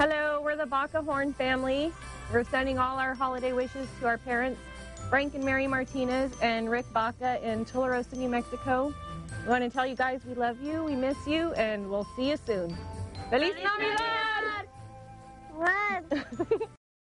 Hello, we're the Baca Horne family. We're sending all our holiday wishes to our parents, Frank and Mary Martinez and Rick Baca in Tularosa, New Mexico. We want to tell you guys we love you, we miss you, and we'll see you soon. ¡Feliz Navidad! What?